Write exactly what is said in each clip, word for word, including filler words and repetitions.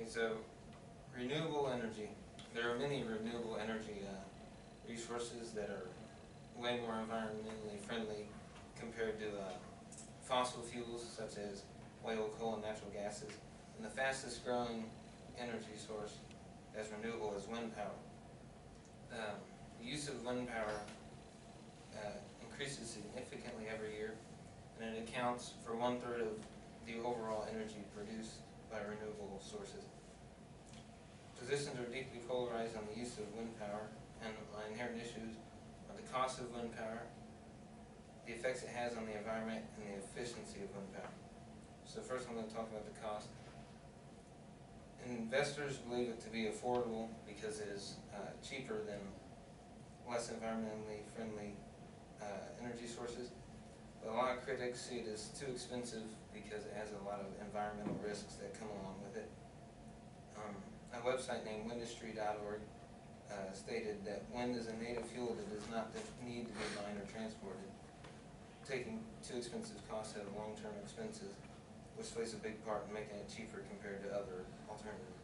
So, renewable energy. There are many renewable energy uh, resources that are way more environmentally friendly compared to uh, fossil fuels such as oil, coal, and natural gases. And the fastest growing energy source as renewable is wind power. Um, the use of wind power uh, increases significantly every year, and it accounts for one third of the overall energy produced by renewable sources. Positions are deeply polarized on the use of wind power, and my inherent issues are the cost of wind power, the effects it has on the environment, and the efficiency of wind power. So first I'm going to talk about the cost. Investors believe it to be affordable because it is uh, cheaper than less environmentally friendly uh, energy sources. But a lot of critics see it as too expensive because it has a lot of environmental risks that come along with it. Um, a website named windustry dot org uh, stated that wind is a native fuel that does not need to be mined or transported. Taking too expensive costs out of long-term expenses, which plays a big part in making it cheaper compared to other alternatives.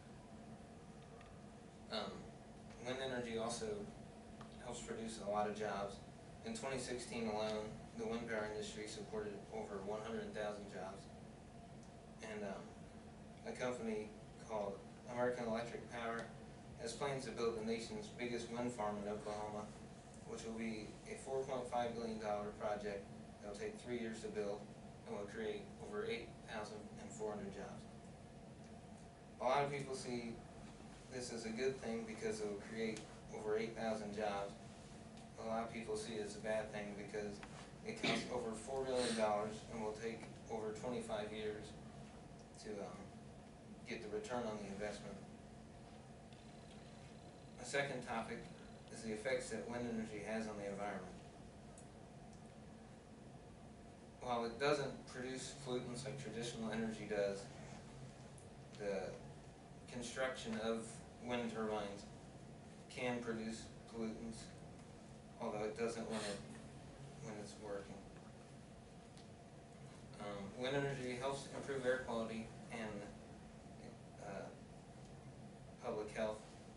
Um, wind energy also helps produce a lot of jobs. In twenty sixteen alone, the wind power industry supported over one hundred thousand jobs. And um, a company called American Electric Power has plans to build the nation's biggest wind farm in Oklahoma, which will be a four point five billion dollar project that will take three years to build and will create over eight thousand four hundred jobs. A lot of people see this as a good thing because it will create over eight thousand jobs. A lot of people see it as a bad thing because it costs over four billion dollars and will take over twenty-five years to um, get the return on the investment. A second topic is the effects that wind energy has on the environment. While it doesn't produce pollutants like traditional energy does, the construction of wind turbines can produce pollutants, although it doesn't when it when it's working. Um, wind energy helps improve air quality and uh, public health,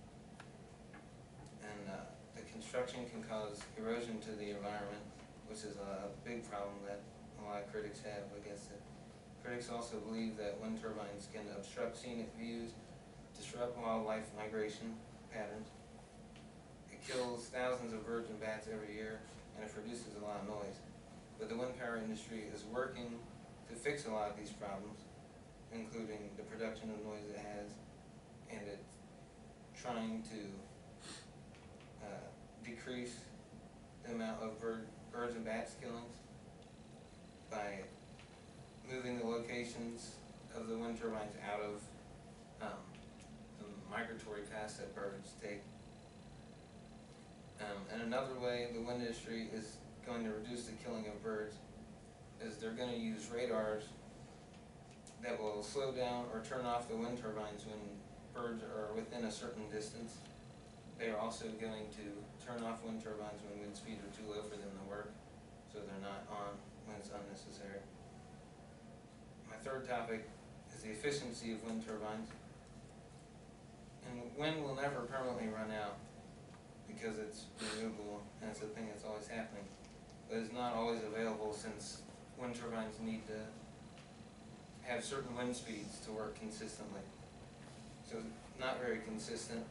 and uh, the construction can cause erosion to the environment, which is a big problem that a lot of critics have against it. Critics also believe that wind turbines can obstruct scenic views, disrupt wildlife migration patterns. It kills thousands of birds and bats every year, and it produces a lot of noise. But the wind power industry is working to fix a lot of these problems, including the production of noise it has, and it's trying to uh, decrease the amount of bird, birds and bats killings by moving the locations of the wind turbines out of um, the migratory paths that birds take. Um, and another way the wind industry is going to reduce the killing of birds is they're going to use radars that will slow down or turn off the wind turbines when birds are within a certain distance. They are also going to turn off wind turbines when wind speeds are too low for them to work, so they're not on when it's unnecessary. My third topic is the efficiency of wind turbines. And wind will never permanently run out because it's renewable and it's a thing that's always happening. But it's not always available since wind turbines need to have certain wind speeds to work consistently. So it's not very consistent,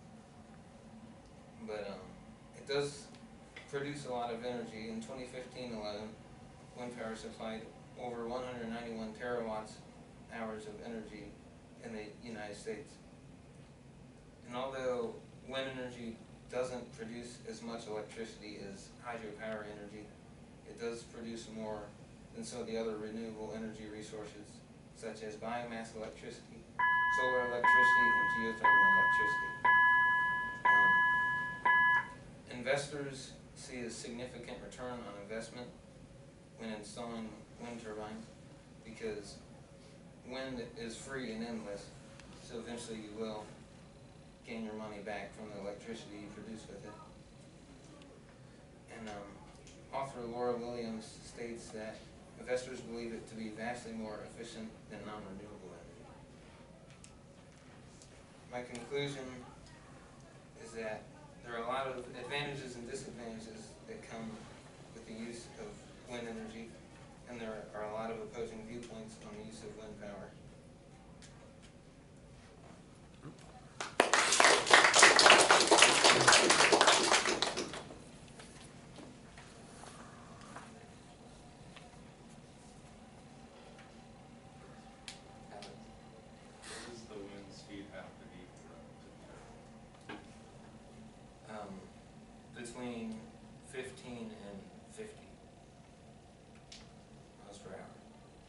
but um, it does produce a lot of energy. In twenty fifteen alone, wind power supplied over one hundred ninety-one terawatts hours of energy in the United States. And although wind energy doesn't produce as much electricity as hydropower energy, it does produce more than some of the other renewable energy resources, such as biomass electricity, solar electricity, and geothermal electricity. Um, investors see a significant return on investment when installing wind turbines because wind is free and endless, so eventually you will gain your money back from the electricity you produce with it. And um, author Laura Williams states that investors believe it to be vastly more efficient than non-renewable energy. my conclusion is that there are a lot of advantages and disadvantages that come with the use of wind energy, and there are a lot of opposing viewpoints on the use of wind power. What does the wind speed have to be for it to turn? Um, between fifteen and fifty miles per hour.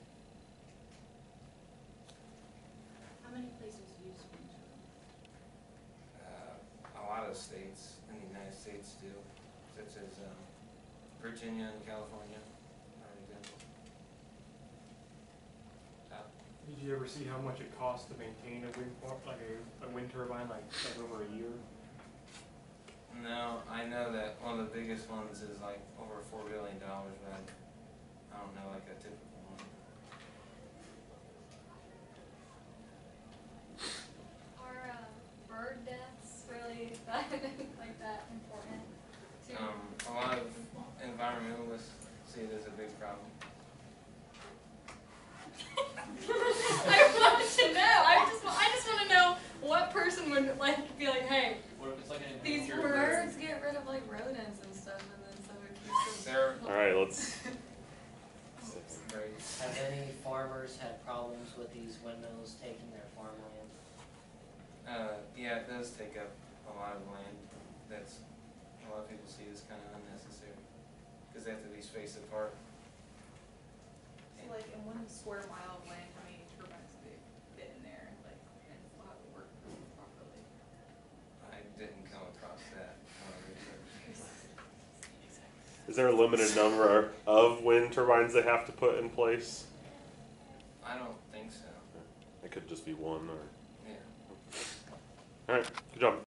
How many places use wind turbines? Uh, a lot of states in the United States do, such as um, Virginia and California, are examples. Uh, Did you ever see how much it costs to maintain a wind farm, like a, a wind turbine, like, like over a year? No, I know that one of the biggest ones is like over four billion dollars, but I, I don't know like a typical one. Are uh, bird deaths really that, like that important? To Um, a lot of environmentalists see it as a big problem. I want to know. I just, wa- I just want to know what person would like be like, hey, What if it's like an these endangered birds get rid of like rodents and stuff, and then so it keeps them. There, All right, let's. right, Have any farmers had problems with these windmills taking their farmland? uh, yeah, it does take up a lot of land. That's a lot of people see as kind of unnecessary because they have to be spaced apart. So like in one square mile of land, how many turbines do they fit in there, like, and how it work properly? I didn't come across that. when I researched. Is there a limited number of wind turbines they have to put in place? I don't think so. It could just be one or. Yeah. All right, good job.